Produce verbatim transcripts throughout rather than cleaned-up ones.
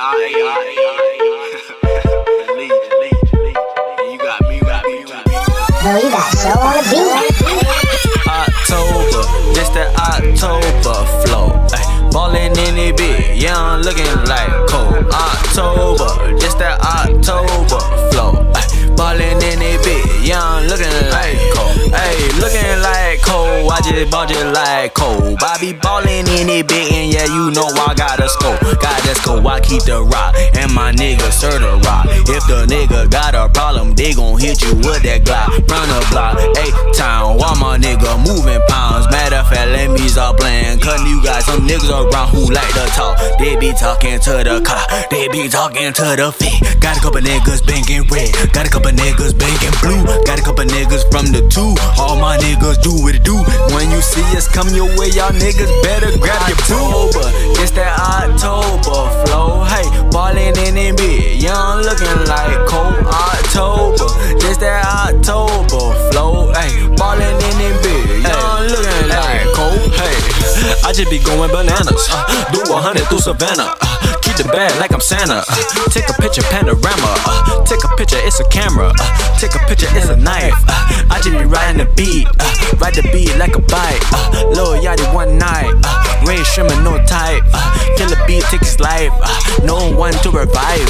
You got me, you got me, you got me. No, you got show on the beat. October, this that October flow. Ay, ballin' in the bit, yeah, I'm looking like cold. October, this that October flow. Ay, ballin' in the bit, yeah, I'm looking like cold. Ay, looking like cold, I just ball just like cold. I be ballin' in the bit, and yeah, you know I got a scope. Got that scope, I keep the rock, and my niggas serve the rock. If the nigga got a problem, they gon' hit you with that Glock. Run the block, A-Town, while my nigga moving pounds. Matter of fact, let me stop playing, cause you got some niggas around who like to talk. They be talking to the car, they be talking to the feet. Got a couple niggas banging red, got a couple niggas banging blue. Got a couple niggas from the two, all my niggas do what it do. When you see us come your way, y'all niggas better grab your October, it's that October flow. Hey, ballin' in the bit, young looking like cold. October, it's that October flow. Hey, ballin' in the bit, young looking like cold. Hey, I just be going bananas, uh, do a hundred through Savannah, uh, keep the bag like I'm Santa, uh, take a picture panorama, uh, take a picture it's a camera, uh, take a picture it's a knife, uh, I just be riding the beat, uh, ride the beat like a bike, uh, Lil Yachty one night, uh, Ray Sherman no type, uh, kill the beat take his life, uh, no one to revive,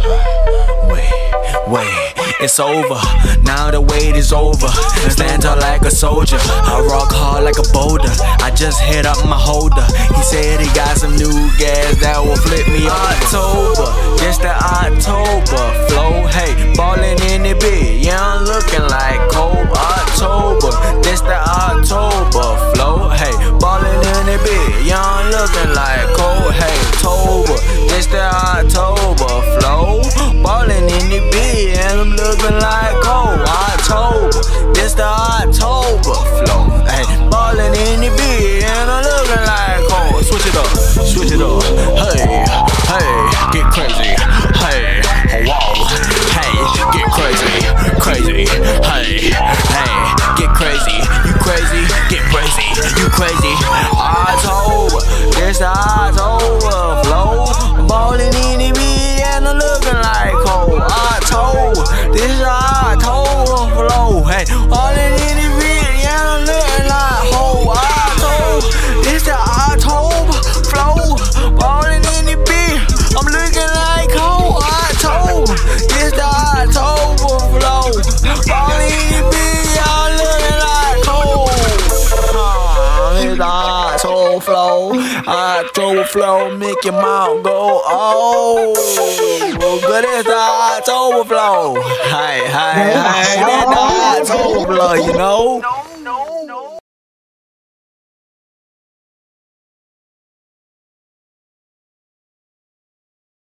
uh, wait, wait, it's over, now the wait is over, stand tall like a soldier, I rock hard like a boulder, I just hit up my holder, he said he got some new gas that will flip me over. October, just the October flow, hey, ballin' in the bit, yeah I'm looking like cold. October, this the October flow, hey, ballin' in the bit, yeah I'm looking like cold. Hey, October, this the October flow, ballin' in the bit, and I'm looking like cold. October, this the October flow, hey, ballin' in the bit, and I'm looking like cold. Switch it up, switch it up, hey, hey, get crazy, hey, whoa, hey, get crazy, crazy, hey, hey, get crazy, you crazy, get crazy, you crazy. October, this the October flow, ballin' in the bit, and I'm looking like cold. October, this the October flow, hey, ballin' in the bit, and I'm looking like cold. October, this the October flow, ballin' in the bit, I'm looking like cold. October, this the October flow, ballin' in the bit, I'm looking like cold. Uh, it's the October flow, October flow, make your mouth go oh. Good as the October flow, hey, hey, hey, that's the October flow, you know.